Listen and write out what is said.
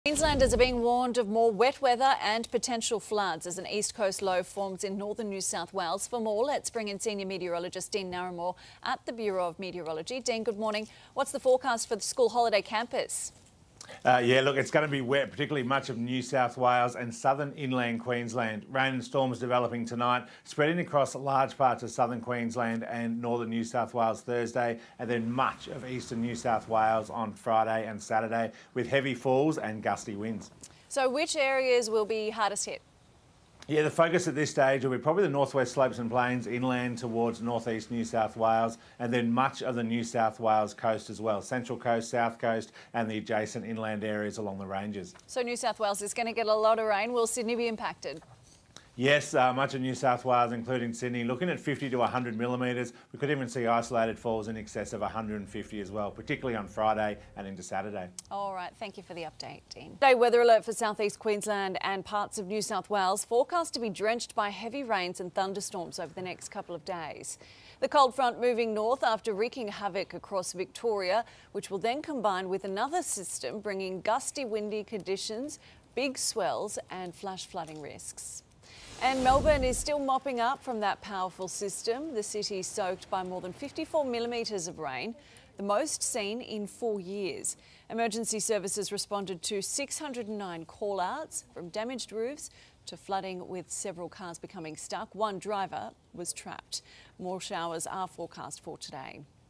Queenslanders are being warned of more wet weather and potential floods as an east coast low forms in northern New South Wales. For more, let's bring in senior meteorologist Dean Narramore at the Bureau of Meteorology. Dean, good morning. What's the forecast for the school holiday campus? Look, it's going to be wet, particularly much of New South Wales and southern inland Queensland. Rain and storms developing tonight, spreading across large parts of southern Queensland and northern New South Wales Thursday, and then much of eastern New South Wales on Friday and Saturday, with heavy falls and gusty winds. So which areas will be hardest hit? Yeah, the focus at this stage will be probably the northwest slopes and plains inland towards northeast New South Wales, and then much of the New South Wales coast as well, Central Coast, South Coast and the adjacent inland areas along the ranges. So New South Wales is going to get a lot of rain. Will Sydney be impacted? Yes, much of New South Wales, including Sydney, looking at 50 to 100 millimetres. We could even see isolated falls in excess of 150 as well, particularly on Friday and into Saturday. All right, thank you for the update, Dean. Today, weather alert for southeast Queensland and parts of New South Wales, forecast to be drenched by heavy rains and thunderstorms over the next couple of days. The cold front moving north after wreaking havoc across Victoria, which will then combine with another system bringing gusty, windy conditions, big swells and flash flooding risks. And Melbourne is still mopping up from that powerful system. The city soaked by more than 54 millimetres of rain, the most seen in 4 years. Emergency services responded to 609 call-outs, from damaged roofs to flooding with several cars becoming stuck. One driver was trapped. More showers are forecast for today.